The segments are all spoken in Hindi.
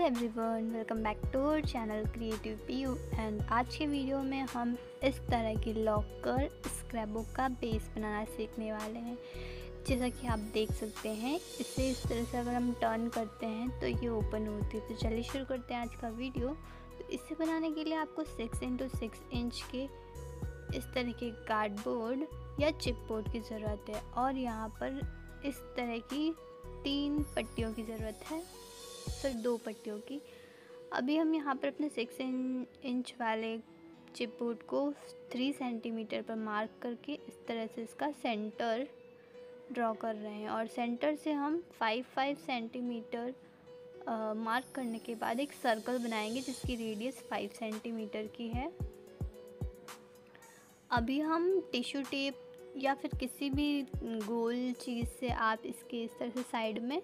Everyone, welcome back to our channel creative Piyu. And आज के वीडियो में हम इस तरह की लॉकर स्क्रैपबुक का बेस बनाना सीखने वाले हैं। जैसा कि आप देख सकते हैं, इसे इस तरह से अगर हम टर्न करते हैं तो ये ओपन होती है। तो चलिए शुरू करते हैं आज का वीडियो। तो इसे बनाने के लिए आपको 6x6 इंच के इस तरह के कार्डबोर्ड या चिपबोर्ड की ज़रूरत है और यहाँ पर इस तरह की 3 पट्टियों की ज़रूरत है, सिर्फ 2 पट्टियों की। अभी हम यहाँ पर अपने 6 इंच वाले चिपबोर्ड को 3 सेंटीमीटर पर मार्क करके इस तरह से इसका सेंटर ड्रॉ कर रहे हैं और सेंटर से हम 5 सेंटीमीटर मार्क करने के बाद एक सर्कल बनाएंगे जिसकी रेडियस 5 सेंटीमीटर की है। अभी हम टिश्यू टेप या फिर किसी भी गोल चीज़ से आप इसके इस तरह से साइड में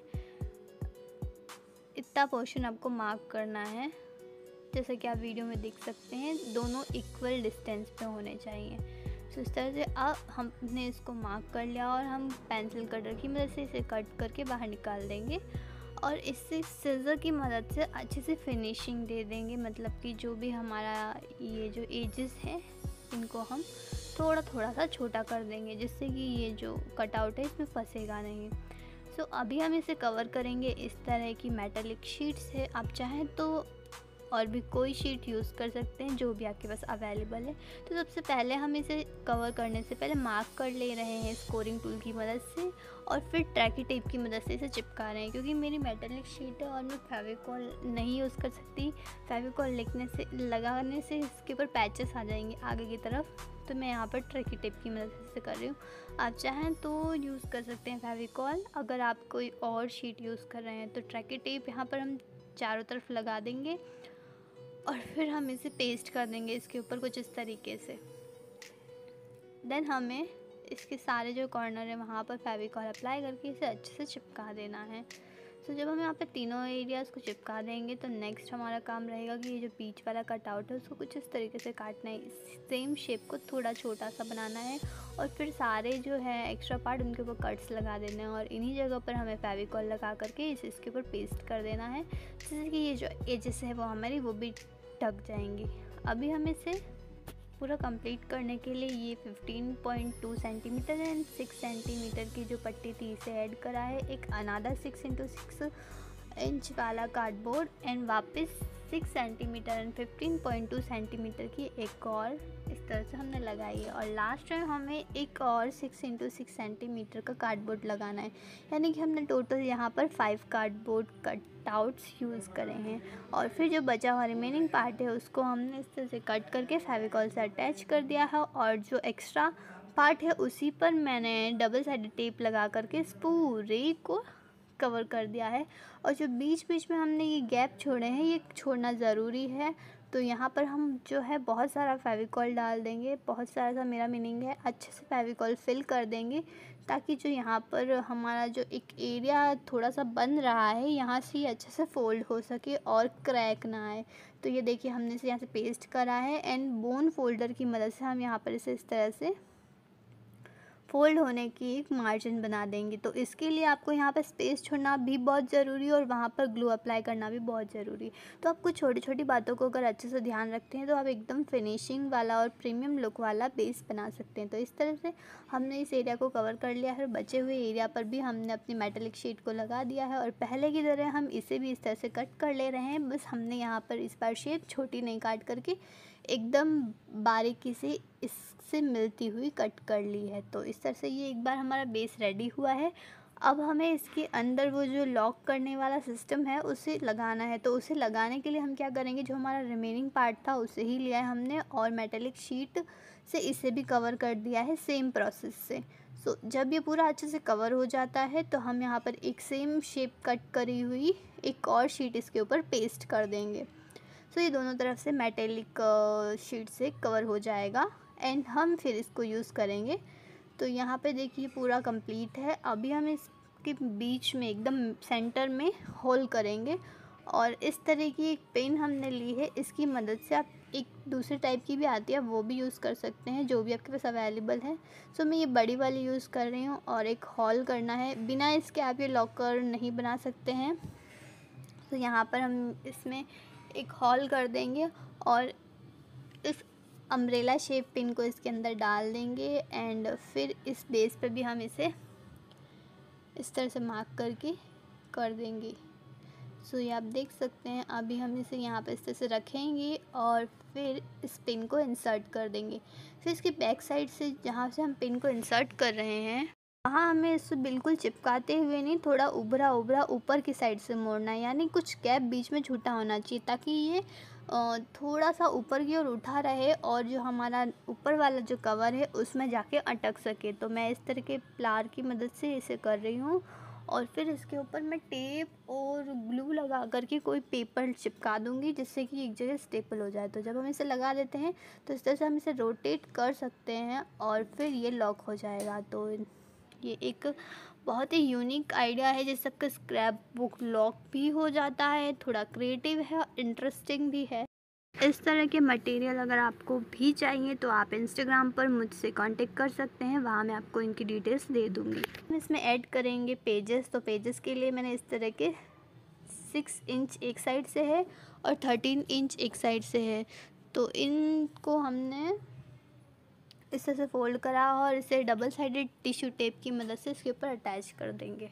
इतना पोर्शन आपको मार्क करना है। जैसा कि आप वीडियो में देख सकते हैं, दोनों इक्वल डिस्टेंस पे होने चाहिए। तो इस तरह से अब हमने इसको मार्क कर लिया और हम पेंसिल कटर की मदद से इसे कट करके बाहर निकाल देंगे और इससे सिज़र की मदद से अच्छे से फिनिशिंग दे देंगे। मतलब कि जो भी हमारा ये जो एजेस हैं इनको हम थोड़ा सा छोटा कर देंगे जिससे कि ये जो कटआउट है इसमें फंसेगा नहीं। सो अभी हम इसे कवर करेंगे इस तरह की मेटालिक शीट से। आप चाहें तो और भी कोई शीट यूज़ कर सकते हैं जो भी आपके पास अवेलेबल है। तो सबसे पहले हम इसे कवर करने से पहले मार्क कर ले रहे हैं स्कोरिंग टूल की मदद से और फिर ट्रैकी टेप की मदद से इसे चिपका रहे हैं। क्योंकि मेरी मेटालिक शीट है और मैं फेविकॉल नहीं यूज़ कर सकती। फेविकॉल लगाने से इसके ऊपर पैचेस आ जाएंगे आगे की तरफ, तो मैं यहाँ पर ट्रैकी टेप की मदद से कर रही हूँ। आप चाहें तो यूज़ कर सकते हैं फेविकॉल। अगर आप कोई और शीट यूज़ कर रहे हैं तो ट्रैकी टेप यहाँ पर हम चारों तरफ लगा देंगे और फिर हम इसे पेस्ट कर देंगे इसके ऊपर कुछ इस तरीके से। देन हमें इसके सारे जो कॉर्नर है वहाँ पर फेविकॉल अप्लाई करके इसे अच्छे से चिपका देना है। तो जब हम यहाँ पे तीनों एरियाज़ को चिपका देंगे तो नेक्स्ट हमारा काम रहेगा कि ये जो बीच वाला कटआउट है उसको कुछ इस तरीके से काटना है। सेम शेप को थोड़ा छोटा सा बनाना है और फिर सारे जो है एक्स्ट्रा पार्ट उनके ऊपर कट्स लगा देने हैं और इन्हीं जगह पर हमें फेविकॉल लगा करके इसके ऊपर पेस्ट कर देना है जिससे कि ये जो एजेस है वो भी ढक जाएंगी। अभी हम इसे पूरा कंप्लीट करने के लिए ये 15.2 सेंटीमीटर एंड 6 सेंटीमीटर की जो पट्टी थी इसे ऐड करा है। एक अनादर 6x6 इंच वाला कार्डबोर्ड एंड वापस 6 सेंटीमीटर एंड 15.2 सेंटीमीटर की एक और इस तरह से हमने लगाई है। और लास्ट में हमें एक और 6x6 सेंटीमीटर का कार्डबोर्ड लगाना है। यानी कि हमने टोटल यहाँ पर 5 कार्डबोर्ड कटआउट्स यूज़ करे हैं और फिर जो बचा हुआ रिमेनिंग पार्ट है उसको हमने इस तरह से कट करके फेविकॉल से अटैच कर दिया है और जो एक्स्ट्रा पार्ट है उसी पर मैंने डबल साइडेड टेप लगा करके इस पूरे को कवर कर दिया है। और जो बीच में हमने ये गैप छोड़े हैं ये छोड़ना ज़रूरी है। तो यहाँ पर हम जो है बहुत सारा फेविकॉल डाल देंगे। बहुत सारा सा मेरा मीनिंग है अच्छे से फेविकॉल फिल कर देंगे ताकि जो यहाँ पर हमारा जो एक एरिया थोड़ा सा बन रहा है यहाँ से ये अच्छे से फोल्ड हो सके और क्रैक ना आए। तो ये देखिए हमने इसे यहाँ से पेस्ट करा है एंड बोन फोल्डर की मदद से हम यहाँ पर इसे इस तरह से फोल्ड होने की एक मार्जिन बना देंगे। तो इसके लिए आपको यहाँ पर स्पेस छोड़ना भी बहुत ज़रूरी है और वहाँ पर ग्लू अप्लाई करना भी बहुत ज़रूरी। तो आप कुछ छोटी छोटी बातों को अगर अच्छे से ध्यान रखते हैं तो आप एकदम फिनिशिंग वाला और प्रीमियम लुक वाला बेस बना सकते हैं। तो इस तरह से हमने इस एरिया को कवर कर लिया है। बचे हुए एरिया पर भी हमने अपनी मेटालिक शीट को लगा दिया है और पहले की तरह हम इसे भी इस तरह से कट कर ले रहे हैं। बस हमने यहाँ पर इस बार शेप छोटी नहीं काट करके एकदम बारीकी से इससे मिलती हुई कट कर ली है। तो इस तरह से ये एक बार हमारा बेस रेडी हुआ है। अब हमें इसके अंदर वो जो लॉक करने वाला सिस्टम है उसे लगाना है। तो उसे लगाने के लिए हम क्या करेंगे, जो हमारा रिमेनिंग पार्ट था उसे ही लिया है हमने और मेटालिक शीट से इसे भी कवर कर दिया है सेम प्रोसेस से। सो जब ये पूरा अच्छे से कवर हो जाता है तो हम यहाँ पर एक सेम शेप कट करी हुई एक और शीट इसके ऊपर पेस्ट कर देंगे। तो ये दोनों तरफ से मेटेलिक शीट से कवर हो जाएगा एंड हम फिर इसको यूज़ करेंगे। तो यहाँ पे देखिए पूरा कंप्लीट है। अभी हम इसके बीच में एकदम सेंटर में होल करेंगे और इस तरह की एक पेन हमने ली है। इसकी मदद से आप एक दूसरे टाइप की भी आती है वो भी यूज़ कर सकते हैं जो भी आपके पास अवेलेबल है। सो मैं ये बड़ी वाली यूज़ कर रही हूँ और एक होल करना है। बिना इसके आप ये लॉकर नहीं बना सकते हैं। तो यहाँ पर हम इसमें एक होल कर देंगे और इस अम्ब्रेला शेप पिन को इसके अंदर डाल देंगे एंड फिर इस बेस पे भी हम इसे इस तरह से मार्क करके कर देंगे। सो ये आप देख सकते हैं। अभी हम इसे यहाँ पे इस तरह से रखेंगे और फिर इस पिन को इंसर्ट कर देंगे। फिर इसकी बैक साइड से जहाँ से हम पिन को इंसर्ट कर रहे हैं वहाँ हमें इसे बिल्कुल चिपकाते हुए नहीं, थोड़ा उभरा उभरा ऊपर की साइड से मोड़ना है, यानी कुछ गैप बीच में छूटा होना चाहिए ताकि ये थोड़ा सा ऊपर की ओर उठा रहे और जो हमारा ऊपर वाला जो कवर है उसमें जाके अटक सके। तो मैं इस तरह के प्लार की मदद से इसे कर रही हूँ और फिर इसके ऊपर मैं टेप और ग्लू लगा करके कोई पेपर चिपका दूँगी जिससे कि एक जगह स्टेपल हो जाए। तो जब हम इसे लगा देते हैं तो इस तरह से हम इसे रोटेट कर सकते हैं और फिर ये लॉक हो जाएगा। तो ये एक बहुत ही यूनिक आइडिया है जिससे आपका स्क्रैप बुक लॉक भी हो जाता है, थोड़ा क्रिएटिव है, इंटरेस्टिंग भी है। इस तरह के मटेरियल अगर आपको भी चाहिए तो आप इंस्टाग्राम पर मुझसे कांटेक्ट कर सकते हैं, वहाँ मैं आपको इनकी डिटेल्स दे दूँगी। हम इसमें ऐड करेंगे पेजेस। तो पेजेस के लिए मैंने इस तरह के 6 इंच एक साइड से है और 13 इंच एक साइड से है। तो इनको हमने इस तरह से फोल्ड करा और इसे डबल साइडेड टिश्यू टेप की मदद से इसके ऊपर अटैच कर देंगे।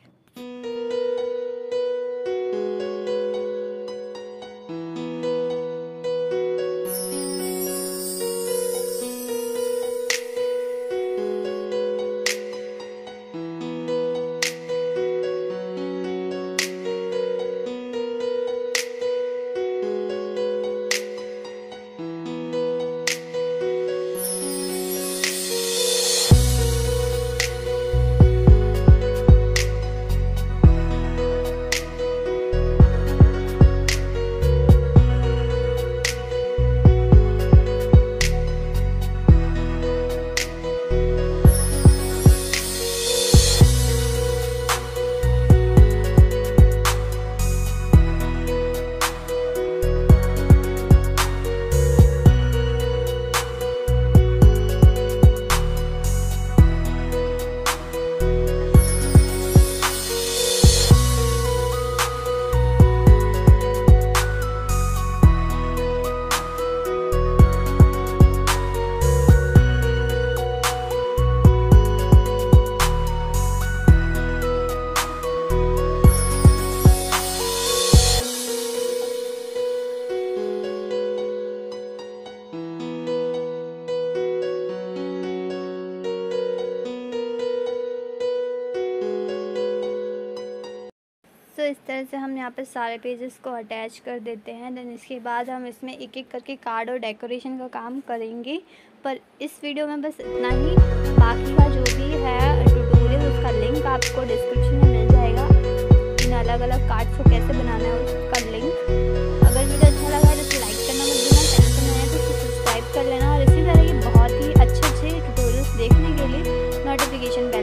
तो इस तरह से हम यहाँ पे सारे पेजेस को अटैच कर देते हैं। देन इसके बाद हम इसमें एक एक करके कार्ड और डेकोरेशन का काम करेंगे। पर इस वीडियो में बस इतना ही। बाकी का जो भी है ट्यूटोरियल उसका लिंक आपको डिस्क्रिप्शन में मिल जाएगा। इन अलग अलग कार्ड्स को कैसे बनाना है उसका लिंक। अगर वीडियो अच्छा लगा है तो लाइक करना मत भूलना, चैनल पर नया है तो सब्सक्राइब कर लेना और इसी तरह की बहुत ही अच्छे ट्यूटोरियल्स देखने के लिए नोटिफिकेशन